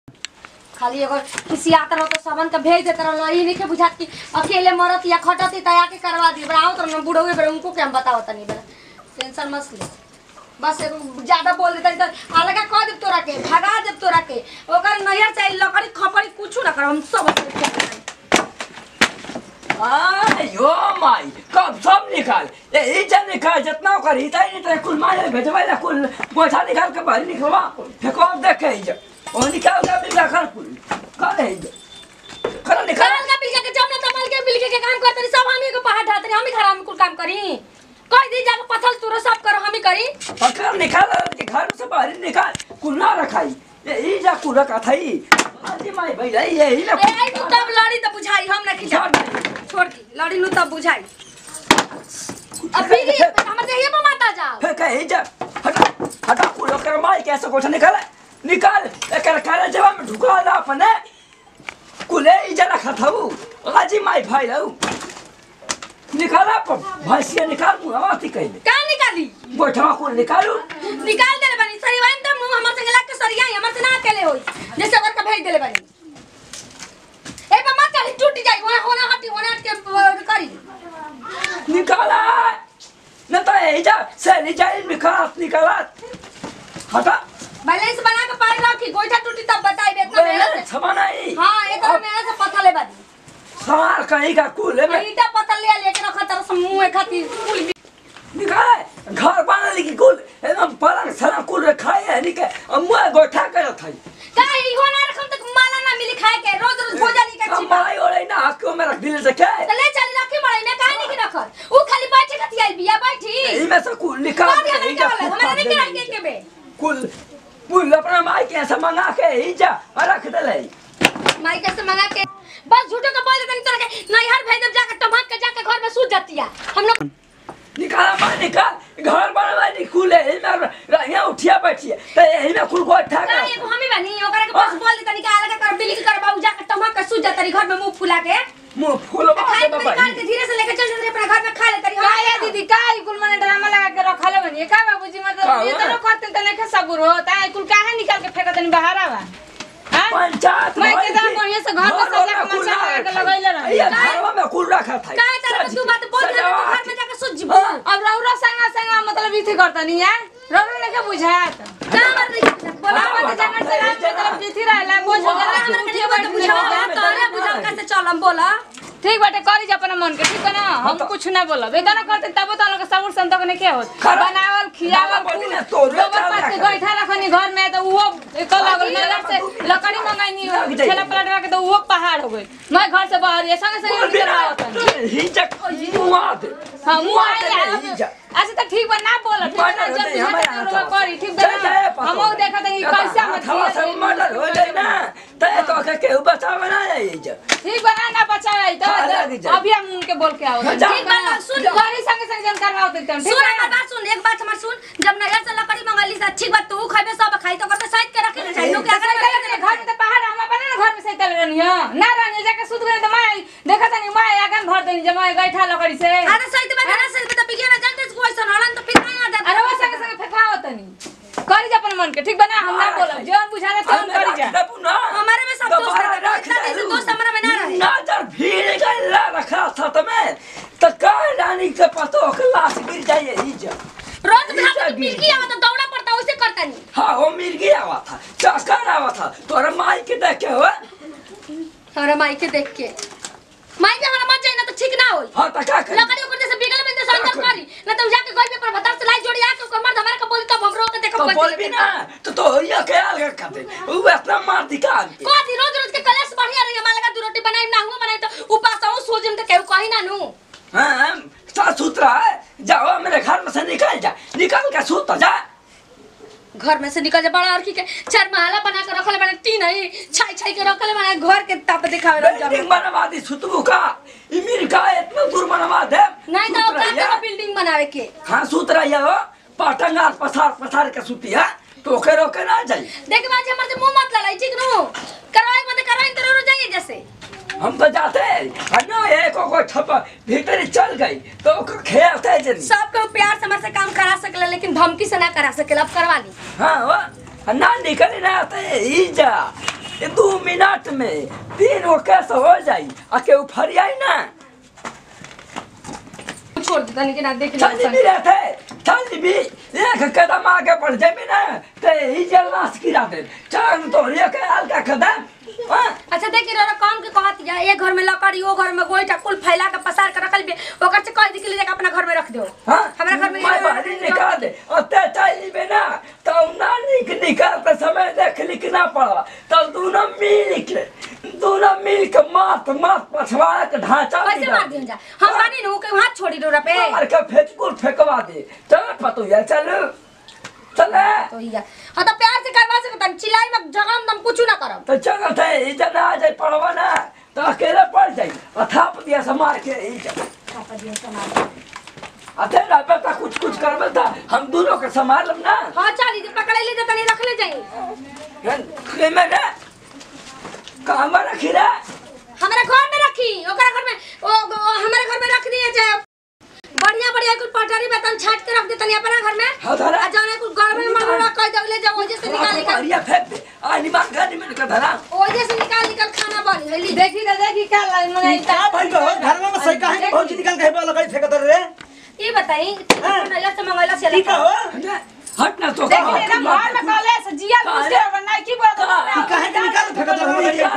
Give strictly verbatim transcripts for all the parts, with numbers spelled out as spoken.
खाली एगो किसी आता रहो तो सबन के भेज देते रहो ई नहीं के बुझात कि अकेले मरत या खटती तया के करवा दी बड़ाओ तो न बूढ़ो बड़े उनको क्या बताओ तनी बड़ा टेंशन मत ले बस एगो ज्यादा बोल देता तो अलग कह देब तोरा के भगा देब तोरा के ओकर नहर चाहिए लकड़ी खपड़ी कुछ ना कर हम सब यो माई कब सब निकाल ये इज्जत निकाल जितना कर हिता ही नहीं कुल मारे भेजवाइला कुल गोठा निकाल के बाहर निकलवा फेंको देखे इज्जत ओ निकाल का बिल कर कुल कर इज्जत कर निकाल का बिल के जमना तमल के बिल के काम करते सब हम ही को पहाड़ ढाते हम ही घर में कुल काम करी कह दी जाके पथल तोरा सब करो हम ही करी पकड़ निकाल के घर से बाहर निकाल कुल ना रखाई ये इज्जत कुल का थई आजी माई भाई यही ना ए तू तब लड़ी तो बुझाई हम ना खिचा छोड़ दी लड़ी नु तब बुझाई अभी हमर देहिए पे माता जा फेंक इज्जत हटा हटा कुल कर माई कैसे गोठा निकाल निकाल एकर काले जवाब में ढुका ला अपने कुले इज्जत रखा था वो आजी माई भाई रहू निकाला पर भैंसिया निकाल मुंह आती कहले का निकाली गोठा को निकालू निकाल देले बनी सरी वाइन त मुंह हमर संग लग के सरिया हमर से ना अकेले होई जैसे अगर का भेज देले बनी ए बा मत चली टूट जाई होना होना हटी होना हट के करी निकाला न तो इज्जत से निकाल निकाल निकाला हटा बैलेंस बना के पाई रखी गोइठा टूटी तब बताई बे इतना मेहनत से छमा नहीं हां ये तो मेहनत से पत्थर ले बादी सवार कहीं का कुल है ईटा पत्थर ले लेके रखा तर समूह खातिर कुल निकाल घर बना ली कुल एकदम पलंग सरा कुल रखाए है निके अम्मा गोठा कर थई काई होना रखम तक माला ना मिली खाए के रोज रोज भोजन का छिपा माई ओले ना आके में रख दिले से के तो ले चल रखी मड़ई ना काहे नहीं रखल ऊ खाली बैठे कथि आई बिया बैठी ई में से कुल निकाल हमरा नहीं के रख के बे कुल कुल अपना माई के ऐसा मंगा के ही जा रख दे ले माई कैसे मंगा के बस झूठो का बोल देनी तोरा के नैहर भेज दे जाके टमाक के जाके घर में सूत जातिया हम लोग निकाल मां निकाल घर बनवा नी कुल है में रहिया उठिया बैठिए तो यही में कुल गोठा का एगो हमें बनी ओकरा के बस बोल देता निकाल के कर बिल कर बाऊ जाके टमाक के सूत जातरी घर में मुंह फुला के मुंह फुलवा खाए दे बाबा निकाल के धीरे से लेके चल जल्दी अपना घर में खा ले तरी काया दीदी काई कुल मने ड्रामा लगा के रखले बनी का बाबूजी मतलब ये तो करते त नहीं सबूर होता है कुल काहे निकाल के फेंक देनी बाहर आवा हां पंचायत मैं के दाम बढ़िया से घर में सजा के मचा लगा के लगैले रह ये घर में कुल रखा था काहे तरह तू बात बोल दे तो घर में जाके सूत जीबो अब रौरा संगा संगा मतलब इथे करतनी है रौरा ने के बुझात का मर नहीं बोला मत जाकर से रात में तरफ इथे रहला बोझ हो गया हमरा के बात बुझाओ तोरे बुझाओ कैसे चलम बोला ठीक बाटे करी जा अपना मन के ठीक है ना हम कुछ ना बोलब इतना करते तब तो लोग सबूर संतक ने के होत बनावल खियावल गोबर पास के गइठा रखनी घर में तो वो एक लगल नजर से लकड़ी मंगाई छेला पलटवा के तो वो पहाड़ हो गई मैं घर से बाहर ये संग संग निकल आवत हिजक मुआ दे हां मुआ दे अच्छा तो ठीक बा ना बोल ठीक ना जब बुझा करी ठीक बा हम और देखत है कैसा मत सब मर्डर हो जाए ना ते तो के केहू बचावे ना जाई ठीक बा ना बचावे तो अभी हम उनके बोल के आओ ठीक बा सुन गाड़ी संग संग जन करवाओ देते हैं सुन ना बात सुन एक बात हमर सुन जब नहर से लकड़ी मंगाली सा ठीक बात तू खाबे सब खाई तो करते साइड के रखे चाहिए लोग अगर घर में तो पहाड़ हम बने ना घर में सैतल रहनी है ना रहनी जाके सुध गए तो मैं देखा तनी मैं आगन भर देनी जब मैं गैठा लकड़ी से अरे सही तो ना सही तो बिगे ना जानते कोई सन हलन तो फिर नहीं आ जाता अरे वो संग संग फेंकाओ तनी करी जा अपन मन के ठीक बना हम ना बोलब जोन बुझाले तो करी जा हमारे में सब दोस्त रहते हैं दोस्त हमारा में ना रहे नजर भीड़ गला रखा था तुम्हें तो का रानी के पतो के लाश गिर जाए ही जा रोज भाग मिर्गी आवा तो दौड़ा पड़ता वैसे करता नहीं हां वो मिर्गी आवा था चस्का आवा था तोरा माई के देख के हो हमारा माई के देख के माई के हमारा मत जाए ना तो ठीक ना होई हां त का कर लकड़ी ऊपर जैसे बिगल में तो अंदर करी ना तो जाके गोल पे पर भतर से लाई जोड़ी आके ऊपर मर्द हमारे का बोली तब हमरो के देखो तो बोल भी ना तो तो ये क्या अलग करते वो इतना मार दिखा को दी रोज रोज के कलेश बढ़िया रही हमारे का दो रोटी बनाई ना हुआ बनाई तो उपास आऊं सोजम तो केहू कहि ना नु हां साफ सुथरा है जाओ मेरे घर में से निकल जा निकल के सूत जा घर में से निकल जा बड़ा अरखी के चार महला बना के रखले बने तीन है छाई छाई के रखले बने घर के ताप दिखावे रह जा बिल्डिंग बनवा दी सुतबू का इमिर का इतना दूर बनवा दे नहीं तो का बिल्डिंग बनावे के हां सूत रहिया हो पटंगा पसार पसार के सुतिया तो के रोके ना जाई देख बाजी हमर से मुंह मत लड़ाई ठीक नु करवाई मत करवाई तो रो जाइए जैसे हम तो जाते हैं ना एक को छप भीतर चल गई तो खेलते हैं जन सब को प्यार से हमर से काम करा सकले लेकिन धमकी से ना करा सकेला अब करवा ली हां वो ना निकल ना आते ई जा दो मिनट में तीन वो कैसे हो जाई आ के फरियाई ना छोड़ देता नहीं कि ना देख चल भी रहते चल भी एक कदम आगे बढ़ जाए ना ते ही जलनास गिरा दे चांद तो ये के हाल का कदम अच्छा देखी रो काम के कहत या एक घर में लकड़ी ओ घर में गोइठा कुल फैला के पसार के रखल बे ओकर से कह दी के ले जाके अपना घर में रख दो हां हमरा घर में मैं बाहर निकाल दे ओते चल बे ना तो ना निक निकालते समय देख लिखना पड़ा तो दोनों मिल के दोनों मिल के मात मात पछवाड़ा के ढांचा कैसे मार दिया जा हम बानी नु के हाथ छोड़ी रो पे मार के फेंकुल फेंकवा दे चल पतो यार चल चल तो या हां तो प्यार से करवा से तन चिल्लाई में जगह हम कुछ ना करब तो चल थे इधर आ जाए पड़वा ना तो अकेले पड़ जाई अथाप दिया से मार के ही चल थाप दिया से मार अते ना बेटा कुछ कुछ करबे था हम दोनों के संभाल ना हां चल इधर पकड़ ले तनी रख ले जाई खे में ना कहां में रखी रे हमारे घर में रखी ओकरा घर में ओ हमारे घर में रख दिए जाए बढ़िया बढ़िया कुल पटारी बतन छाट के रख दे तनी अपना घर में हां धरा आ जाने कुल घर में मरना कह दे ले जा ओजे से निकाल निकाल बढ़िया फेंक दे आ निमान गाड़ी में निकल धरा ओजे से निकाल निकाल खाना बनी हेली देखी ना देखी क्या मने का भाई हो घर में सही काहे के भौजी निकाल के लगाई फेंक दे रे ये बताई नया से मंगला से ठीक हो हट ना तो देखी ना घर में कहले से जिया मुझे बनाई की बोल काहे के निकाल फेंक दे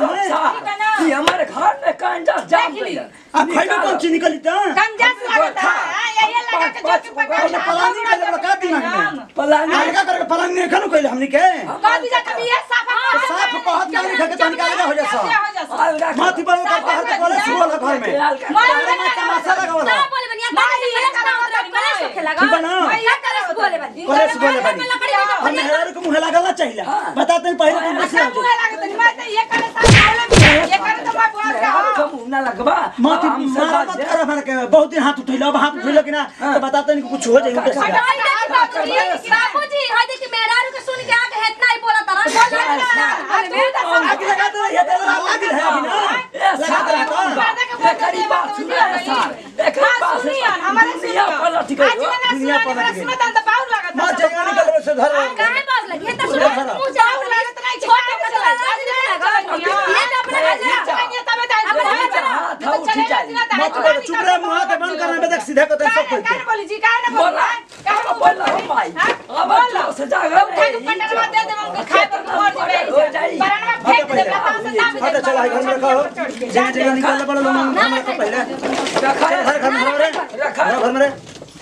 रे ये हमारे घर में कंजा जाम गया अब खाई में कौन चीज निकली त कंजस लगता है ये लगा के जो के पकड़ पलानी के लगा का दिमाग में पलानी आगे का करके पलानी नहीं खनु कइले हमनी के कह दी जा कभी ये साफ साफ कहत के लिखा के तो निकाल हो जासा माथी पर का कहत के बोले सुबह घर में मार तमाशा लगावला ना बोले बनिया ताली ये कला सोखे लगा ठीक बना भैया करे से बोले बनी करे से बोले बनी हम हेरार को मुंह लागला चाहिए बताते हैं पहले तुम अच्छा मुंह लागत नहीं मैं ये करे साफ बोले भी ये करे तो मैं बोल रहा हूं कम ना लगबा माथी मारा मत कर हमारे के बहुत दिन हाथ उठैलो अब हाथ उठैलो कि ना तो बताते नहीं कुछ हो जाए उनके साथ हटाई देखी बाबूजी बाबूजी हाय देखी मेहरारू के सुन के आके हेतना ही बोला तारा बोल अरे मैं तो आगे लगा दे ये तो लागिल है अभी ना लगा दे तो एकरी बात सुन सर एकरी बात सुन हमारे दुनिया पलट गई दुनिया पलट गई सुनत त बाउर लागत मां जगह निकल से धर काहे बात लगी त सुन मुंह जा लागत नहीं छोटे को लाज नहीं लगा ले अपना घर तबे हाथ उठ जाए मत बोल चुप रह मुंह के बंद करना बेदक सीधा को सब कोई काहे बोली जी काहे ना बोला बोला बोला हो भाई अब तो से जागा खाए पटरवा दे दे हमको खाए पर मर हो जाई बरनवा फेंक दे ना से दाब हट चला घर में रखो जगह जगह निकल पड़ो लोग हम को पहले रखा घर घर में रे रखा घर में रे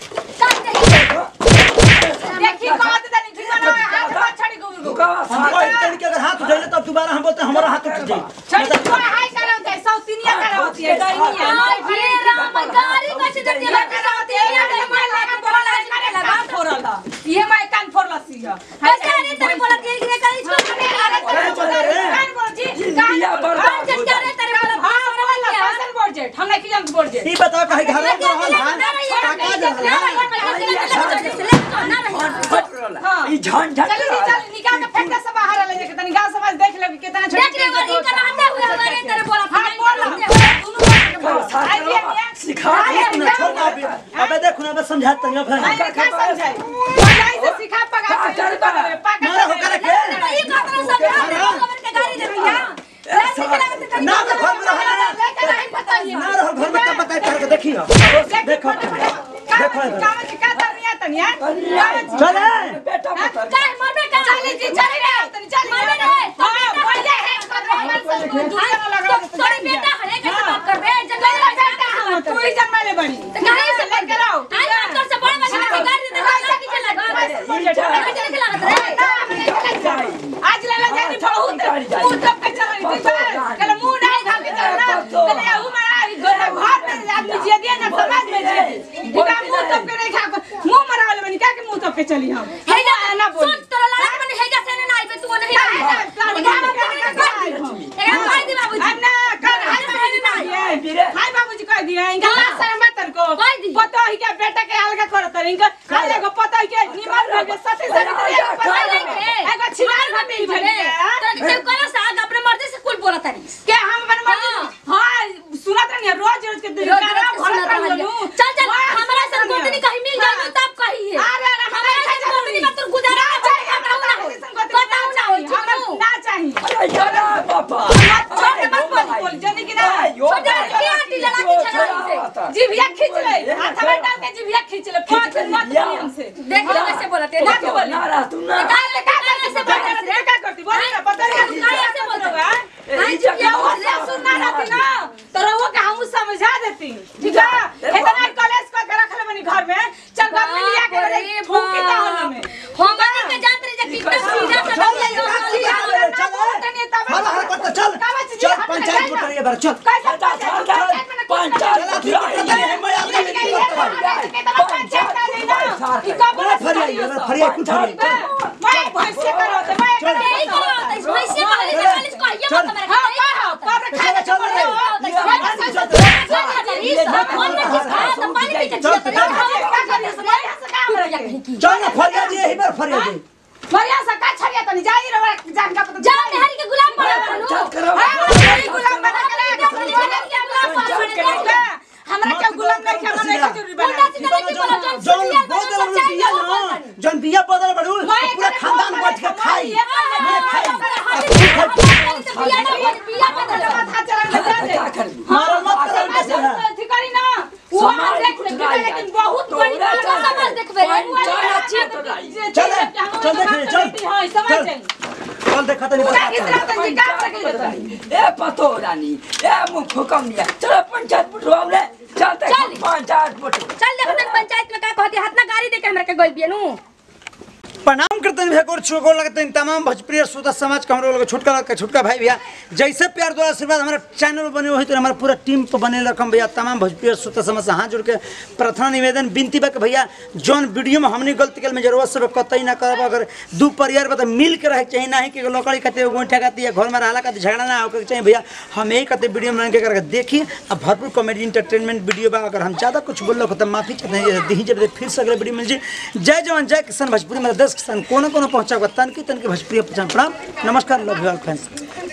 देखी बात तनी ठीक ना हाथ पर छड़ी गुरु का हम कोई तरीके अगर हाथ उठाले तब दोबारा हम बोलते हमारा हाथ उठ जाए छड़ी को हाय करो दे सौतिनिया करो होती है दैनिया ये राम गाड़ी कैसे दे दिया तेरा दे मैं लगा बोला लाज लगा फोड़ला ये मैं कान फोड़लसी है कैसे अरे तेरे बोला तेरे के कहीं छोड़ दे अरे कान बोल जी दुनिया बर्बाद कान क्या रे तेरे बोला हां बोला फैशन बोल जे हम नहीं किजन बोल जे ई बताओ कहीं घर में रहल हां ई झंझट चल चल निकाल के फेंक दे सब बाहर ले के तनी गांव समाज देख ले कितना छोटी देख रे वाली का रहते हुए हमारे तेरे बोला हां बोल दोनों सिखा ना छोटा भी अबे देखो ना बस समझा तनी फिर नहीं क्या समझाई पढ़ाई से सिखा पका मारा हो करे के ये का सब खबर के गाड़ी दे दिया ना तो घर में रहल ना रहो घर में तब बताए कर के देखियो देखो देखो काम का तनिया तनिया चले बेटा पुत्र काहे मरबे का चले जी चले रे तनी चल मरबे रे हां बोल जा है कदम दूसरा लगा तोरे बेटा है कैसे बात कर बे जंगल में बेटा हम तू ही जन्मले बड़ी तो काहे से बात कराओ आई बात कर से बड़ा बड़ा की गाड़ी दे कैसे की चला कैसे के लागत रे आज ले ले जानी बहुत तू तब के चल रही थी कल मुंह नहीं खा के चलना कल ऊ मारा घर में आदमी जे दिया ना समाज में जे बिना मुंह तब के नहीं खा मुंह मरा वाले बनी क्या के मुंह तब के चली हम हे जा ना बोल सुन तोरा लाज में है जा से ना आई पे तू नहीं आई ए कह दी बाबूजी अन्ना कल हाय बाबूजी ना ये हाय बाबूजी कह दिए इनका सहमत को पता ही के बेटा के अलग करत इनका खाली को पता ही के निमन में सती सती पता नहीं एगो छिनार में मिल गए तो जब कला साग अपने मर्जी से कुल बोला तारी के हम अपन मर्जी हां सुनत नहीं रोज रोज के दिन का भरत रहलू चल चल हमरा से गोतनी कहीं मिल जाए तब कहिए अरे हमारे बापा छोड़ दे मत बोल बोल जाने की ना छोड़ दे के आंटी लड़ा के छड़ा से जीभिया खींच ले हाथ में डाल के जीभिया खींच ले पांच मत बोल हमसे देख लो कैसे बोलते हैं मत बोल ना रहा तू ना निकाल ले का करके से बात रे क्या करती बोल ना पता नहीं कैसे बोल रहा है ए ये वो से सुनना रहती ना तो रहुआ के हम समझा देती ठीक है इतना कॉलेज का रख ले बनी घर में चल घर में लिया के रे ठोकी ता होने में हम के जानते रे जे कितना सीधा से चल चल हला हला करते चल चल पंचायत बोल रही है चल कैसे पंचायत पंचायत फरिया फरिया कुछ नहीं मैं भैंसे करो तो मैं चल यही करो तो वैसे वाले से मालिश को ये मत मेरे हां का बाप रे खा चल रे ये सब मन में किस खा तो पानी पी के जिया चल ना फरिया जी यही बार फरिया जी मरिया सा का छरिया तनी जाई रे जान का पता जान हरी के गुलाम बना चल करो हां गुलाम बना के हमरा के गुलाम नहीं के मने के जरूरी बना जौन बदल बिया ना जौन बिया बदल बड़ू पूरा खानदान बैठ के खाई मैं खाई बिया बदल माथा चला के मारो मत करो कैसे है अधिकारी ना वो हम देख ले लेकिन बहुत बड़ी समझ देखबे चल चल देख चल हां समझ जाई चल देखा तनी क्या कितना तनी काम रखे ए पतो रानी ए मुख हुकम दिया चलो पंचायत बुटवाओ ले चलते पंचायत बुटो चल देखो तन पंचायत में का कहती हाथ ना गाड़ी दे के हमरा के गइल बिया नु प्रणाम करते हैं भेकोर छोको लगते हैं तमाम भोजपुरी श्रोता समाज का हम लोग छोटका का छोटका भाई भैया जैसे प्यार द्वारा आशीर्वाद हमारा चैनल बने वही तो हमारा पूरा टीम पर बने रखम भैया तमाम भोजपुरी श्रोता समाज से हाथ जोड़ के प्रार्थना निवेदन विनती बा भैया जौन वीडियो में हमने गलती कल में जरूरत से कतई ना करब अगर दू परिवार बता मिल के रहे चाहिए ना कि लकड़ी खाते गोइठा खाती है घर में रहला खाते झगड़ा ना होकर चाहिए भैया हम यही कहते वीडियो में के करके देखिए अब भरपूर कॉमेडी इंटरटेनमेंट वीडियो बा अगर हम ज़्यादा कुछ बोल रहे हो तो माफी चाहते हैं दी जब फिर से अगले वीडियो मिल जाए जय जवान जय किसान भोजपुरी मेरा दस किसान कोनो कोनो पहुँचा तन की तन की भोजपुरी प्रणाम नमस्कार लव यू ऑल फ्रेंड्स।